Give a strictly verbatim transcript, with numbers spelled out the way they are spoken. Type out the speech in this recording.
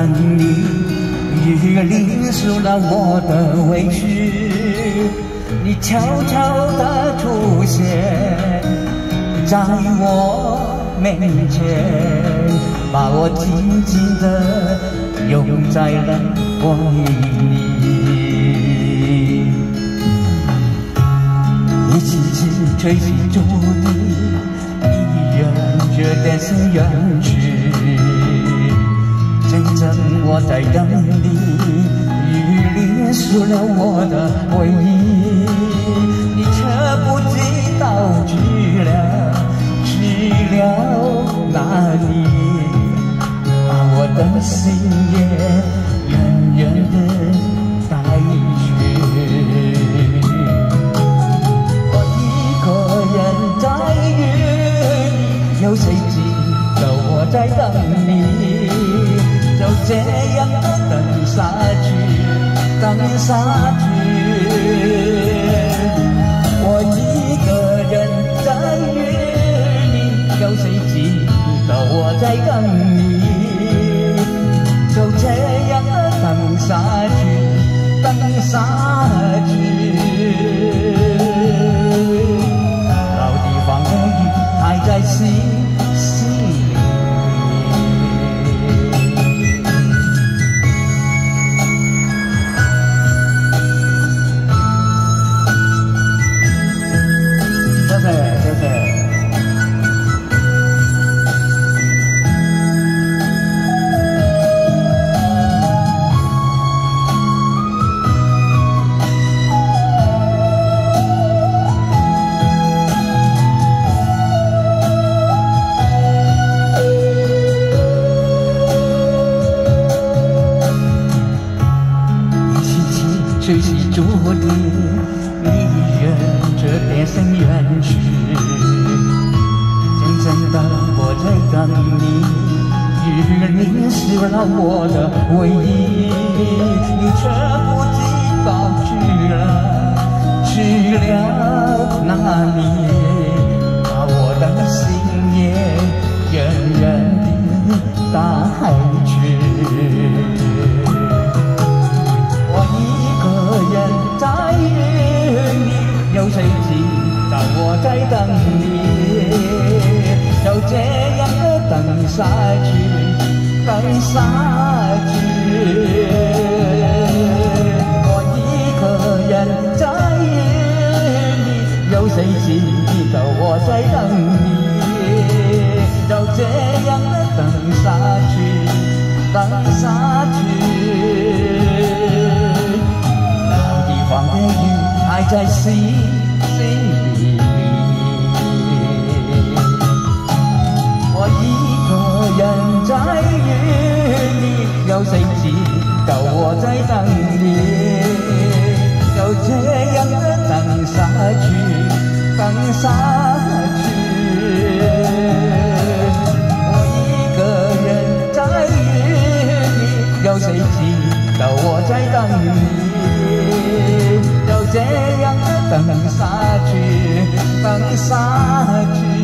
等你，雨淋湿了我的委屈，你悄悄地出现在我面前，把我紧紧地拥在了怀里。一起起吹起竹笛，一人惹得心远去。真正我在等你，雨淋湿了我的回忆，你却不知道去了，去了哪里？把我的心也远远地带去。我一个人在雨里，有谁记得我在等你？就这样等下去，等下去。我一个人在雨里，有谁记得我在等你？就这样等下去，等下去。老地方的雨还在心心里。吹起竹笛，一人这变成远去。真正的我在等你，雨淋湿了我的回忆，你却不知道去了，去了哪里？把我的心也远远地带去。有谁知道我在等你？就这样等下去，等下去。我一个人在雨里，有谁知道我在等你？就这样等下去，等下去。老地方的雨还在心心里，我一个人在雨里，有谁知道我在等你？就这样等下去，等下去。我一个人在雨里，有谁知道我在等你？就这样等下去，等下去。